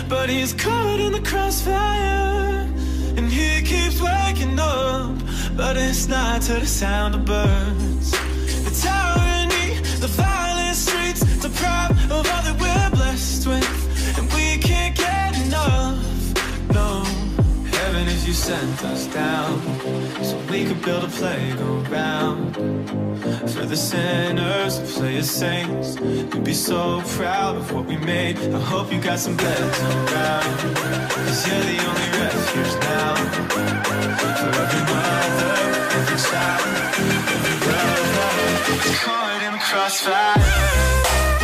but he's caught in the crossfire. And he keeps waking up, but it's not to the sound of birds. The tyranny, the violent streets, deprived of all that we're blessed with, and we can't get enough, no. Heaven is you sent us down, so we could build a playground for the sinners who play as saints. We'd be so proud of what we made. I hope you got some beds around, cause you're the only refuge now. For every mother, every child, every brother is caught in the crossfire.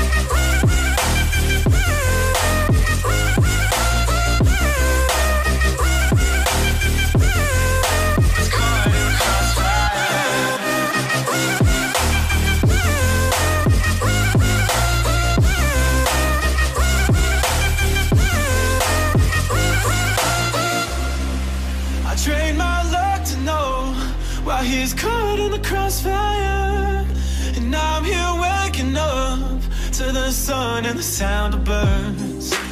He's caught in the crossfire, and I'm here waking up to the sun and the sound of birds.